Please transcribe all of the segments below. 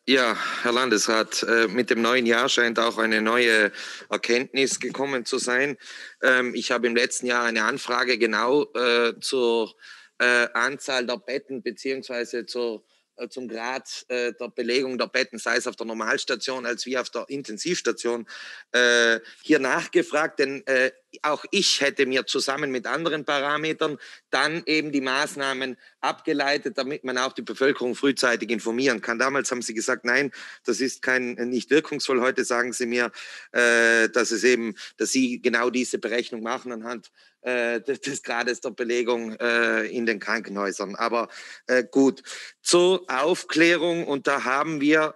Ja, Herr Landesrat, mit dem neuen Jahr scheint auch eine neue Erkenntnis gekommen zu sein. Ich habe im letzten Jahr eine Anfrage genau zur Anzahl der Betten beziehungsweise zum Grad der Belegung der Betten, sei es auf der Normalstation als wie auf der Intensivstation, hier nachgefragt, denn auch ich hätte mir zusammen mit anderen Parametern dann eben die Maßnahmen abgeleitet, damit man auch die Bevölkerung frühzeitig informieren kann. Damals haben Sie gesagt, nein, das ist nicht wirkungsvoll. Heute sagen Sie mir, dass Sie genau diese Berechnung machen anhand des Grades der Belegung in den Krankenhäusern. Aber gut, zur Aufklärung, und da haben wir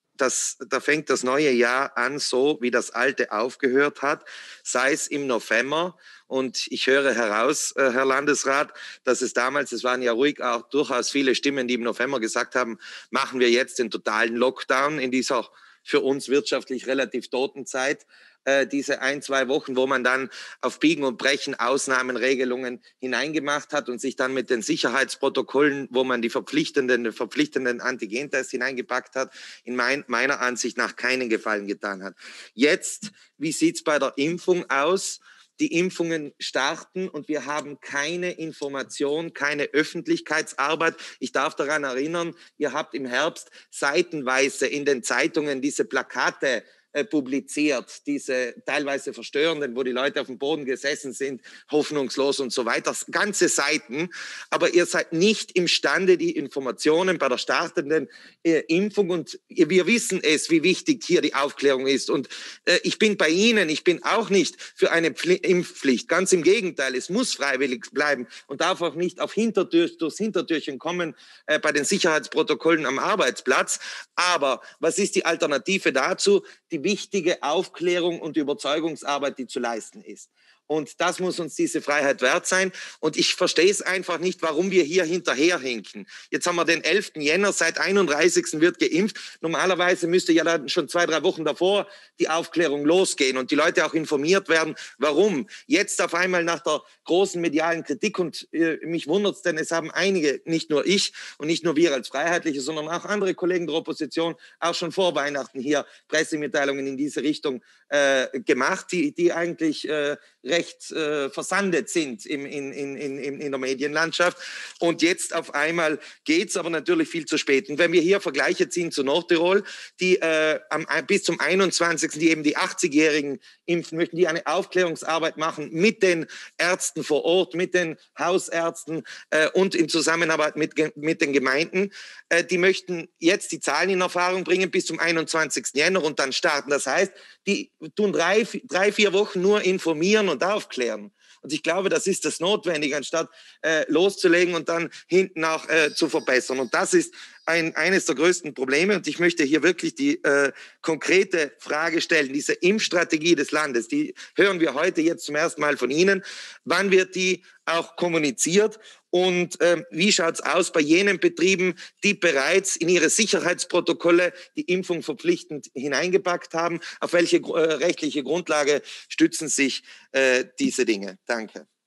da fängt das neue Jahr an, so wie das alte aufgehört hat, sei es im November. Und ich höre heraus, Herr Landesrat, dass es waren ja ruhig auch durchaus viele Stimmen, die im November gesagt haben, machen wir jetzt den totalen Lockdown in dieser für uns wirtschaftlich relativ toten Zeit, diese 1-2 Wochen, wo man dann auf Biegen und Brechen Ausnahmenregelungen hineingemacht hat und sich dann mit den Sicherheitsprotokollen, wo man die verpflichtenden Antigentests hineingepackt hat, in meiner Ansicht nach keinen Gefallen getan hat. Jetzt, wie sieht's bei der Impfung aus? Die Impfungen starten und wir haben keine Information, keine Öffentlichkeitsarbeit. Ich darf daran erinnern, ihr habt im Herbst seitenweise in den Zeitungen diese Plakate publiziert, diese teilweise verstörenden, wo die Leute auf dem Boden gesessen sind, hoffnungslos und so weiter, ganze Seiten. Aber ihr seid nicht imstande, die Informationen bei der startenden Impfung, und wir wissen es, wie wichtig hier die Aufklärung ist. Und ich bin bei Ihnen, ich bin auch nicht für eine Impfpflicht. Ganz im Gegenteil, es muss freiwillig bleiben und darf auch nicht durchs Hintertürchen kommen bei den Sicherheitsprotokollen am Arbeitsplatz. Aber was ist die Alternative dazu? Die wichtige Aufklärung und Überzeugungsarbeit, die zu leisten ist. Und das muss uns diese Freiheit wert sein. Und ich verstehe es einfach nicht, warum wir hier hinterherhinken. Jetzt haben wir den 11. Jänner, seit 31. wird geimpft. Normalerweise müsste ja dann schon 2-3 Wochen davor die Aufklärung losgehen und die Leute auch informiert werden, warum. Jetzt auf einmal nach der großen medialen Kritik, und mich wundert es, denn es haben einige, nicht nur ich und nicht nur wir als Freiheitliche, sondern auch andere Kollegen der Opposition, auch schon vor Weihnachten hier Pressemitteilungen in diese Richtung gemacht, die eigentlich recht versandet sind in der Medienlandschaft. Und jetzt auf einmal geht es aber natürlich viel zu spät. Und wenn wir hier Vergleiche ziehen zu Nordtirol, die bis zum 21., die eben die 80-Jährigen impfen möchten, die eine Aufklärungsarbeit machen mit den Ärzten vor Ort, mit den Hausärzten und in Zusammenarbeit mit den Gemeinden, die möchten jetzt die Zahlen in Erfahrung bringen bis zum 21. Jänner und dann starten. Das heißt, die tun 3-4 Wochen nur informieren und aufklären. Und ich glaube, das ist das Notwendige, anstatt loszulegen und dann hinten auch zu verbessern. Und das ist eines der größten Probleme. Und ich möchte hier wirklich die konkrete Frage stellen. Diese Impfstrategie des Landes, die hören wir heute jetzt zum ersten Mal von Ihnen. Wann wird die auch kommuniziert? Und wie schaut's aus bei jenen Betrieben, die bereits in ihre Sicherheitsprotokolle die Impfung verpflichtend hineingepackt haben? Auf welche rechtliche Grundlage stützen sich diese Dinge? Danke.